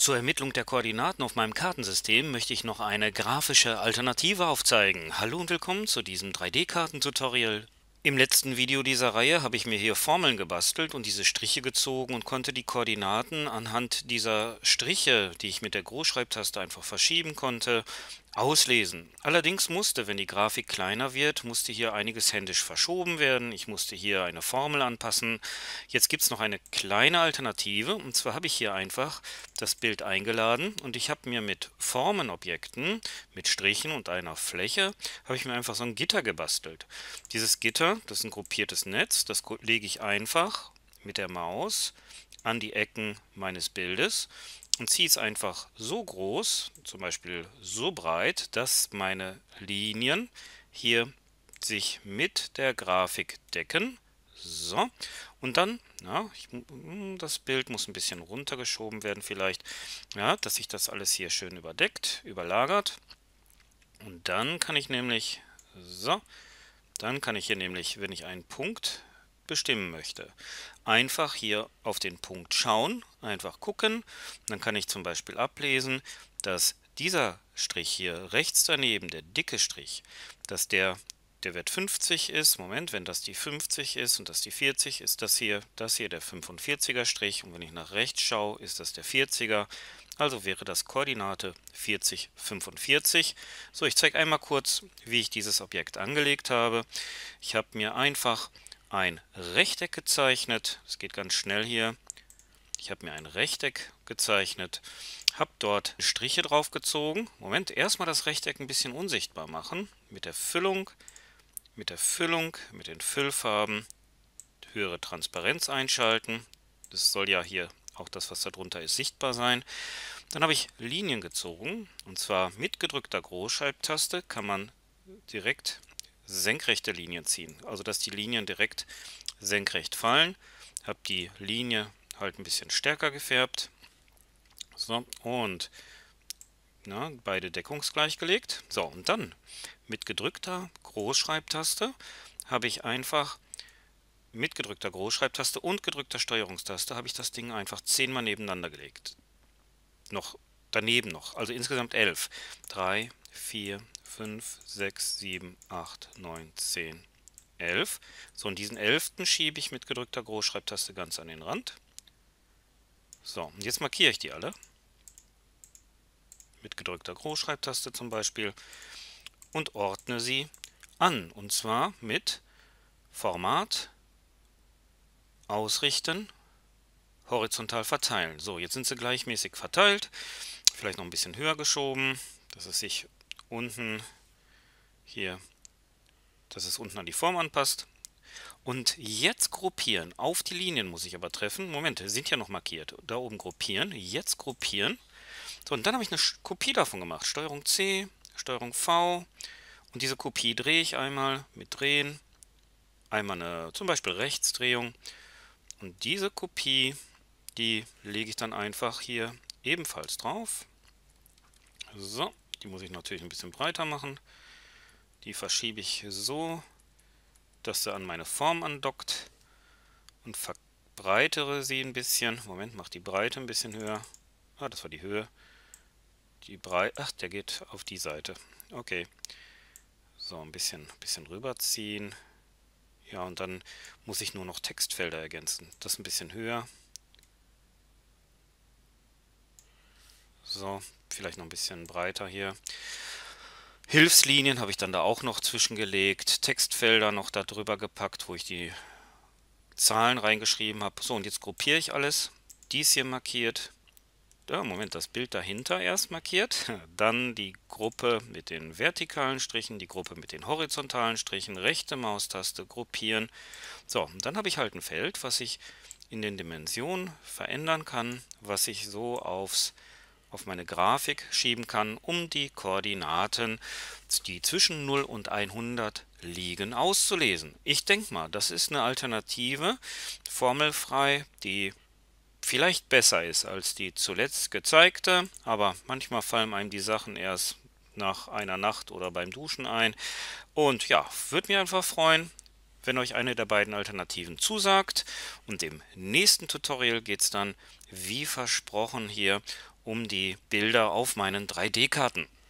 Zur Ermittlung der Koordinaten auf meinem Kartensystem möchte ich noch eine grafische Alternative aufzeigen. Hallo und willkommen zu diesem 3D-Karten-Tutorial. Im letzten Video dieser Reihe habe ich mir hier Formeln gebastelt und diese Striche gezogen und konnte die Koordinaten anhand dieser Striche, die ich mit der Großschreibtaste einfach verschieben konnte, auslesen. Allerdings musste, wenn die Grafik kleiner wird, musste hier einiges händisch verschoben werden. Ich musste hier eine Formel anpassen. Jetzt gibt es noch eine kleine Alternative, und zwar habe ich hier einfach das Bild eingeladen und ich habe mir mit Formenobjekten, mit Strichen und einer Fläche, habe ich mir einfach so ein Gitter gebastelt. Dieses Gitter, das ist ein gruppiertes Netz, das lege ich einfach mit der Maus an die Ecken meines Bildes und ziehe es einfach so groß, zum Beispiel so breit, dass meine Linien hier sich mit der Grafik decken. So, und dann, das Bild muss ein bisschen runtergeschoben werden vielleicht, ja, dass sich das alles hier schön überdeckt, überlagert. Und dann kann ich nämlich, dann kann ich hier nämlich, wenn ich einen Punkt bestimmen möchte, einfach hier auf den Punkt schauen, einfach gucken. Dann kann ich zum Beispiel ablesen, dass dieser Strich hier rechts daneben, der dicke Strich, dass der Wert 50 ist. Moment, wenn das die 50 ist und das die 40, ist das hier der 45er Strich. Und wenn ich nach rechts schaue, ist das der 40er. Also wäre das Koordinate 40, 45. So, ich zeige einmal kurz, wie ich dieses Objekt angelegt habe. Ich habe mir einfach ein Rechteck gezeichnet. Das geht ganz schnell hier. Ich habe mir ein Rechteck gezeichnet, habe dort Striche drauf gezogen. Moment, erstmal das Rechteck ein bisschen unsichtbar machen. Mit der Füllung, mit den Füllfarben, höhere Transparenz einschalten. Das soll ja hier auch das, was da drunter ist, sichtbar sein. Dann habe ich Linien gezogen, und zwar mit gedrückter Großschreibtaste kann man direkt senkrechte Linien ziehen, also dass die Linien direkt senkrecht fallen. Habe die Linie halt ein bisschen stärker gefärbt. So, und beide deckungsgleich gelegt. So, und dann mit gedrückter Großschreibtaste habe ich einfach mit gedrückter Großschreibtaste und gedrückter Steuerungstaste habe ich das Ding einfach 10-mal nebeneinander gelegt. Noch daneben noch, also insgesamt 11. 3, 4, 5, 6, 7, 8, 9, 10, 11. So, und diesen 11. schiebe ich mit gedrückter Großschreibtaste ganz an den Rand. So, und jetzt markiere ich die alle. Mit gedrückter Großschreibtaste zum Beispiel. Und ordne sie an. Und zwar mit Format, Ausrichten, horizontal verteilen. So, jetzt sind sie gleichmäßig verteilt. Vielleicht noch ein bisschen höher geschoben, dass es sich unten hier, dass es unten an die Form anpasst. Und jetzt gruppieren. Auf die Linien muss ich aber treffen. Moment, sind ja noch markiert. Da oben gruppieren. Jetzt gruppieren. So, und dann habe ich eine Kopie davon gemacht. Steuerung C, Steuerung V. Und diese Kopie drehe ich einmal mit Drehen. Einmal eine zum Beispiel Rechtsdrehung. Und diese Kopie, die lege ich dann einfach hier ebenfalls drauf. So, die muss ich natürlich ein bisschen breiter machen. Die verschiebe ich so, dass sie an meine Form andockt und verbreitere sie ein bisschen. Moment, mach die Breite ein bisschen höher. Ah, das war die Höhe. Die Breite, ach, der geht auf die Seite. Okay. So, ein bisschen rüberziehen. Ja, und dann muss ich nur noch Textfelder ergänzen. Das ein bisschen höher. So, vielleicht noch ein bisschen breiter hier. Hilfslinien habe ich dann da auch noch zwischengelegt. Textfelder noch da drüber gepackt, wo ich die Zahlen reingeschrieben habe. So, und jetzt gruppiere ich alles. Dies hier markiert. Ja, Moment, das Bild dahinter erst markiert. Dann die Gruppe mit den vertikalen Strichen, die Gruppe mit den horizontalen Strichen, rechte Maustaste, gruppieren. So, und dann habe ich halt ein Feld, was ich in den Dimensionen verändern kann, was ich so auf meine Grafik schieben kann, um die Koordinaten, die zwischen 0 und 100 liegen, auszulesen. Ich denke mal, das ist eine Alternative, formelfrei, die vielleicht besser ist als die zuletzt gezeigte, aber manchmal fallen einem die Sachen erst nach einer Nacht oder beim Duschen ein. Und ja, würde mich einfach freuen, wenn euch eine der beiden Alternativen zusagt. Und im nächsten Tutorial geht es dann, wie versprochen, hier um die Bilder auf meinen 3D-Karten.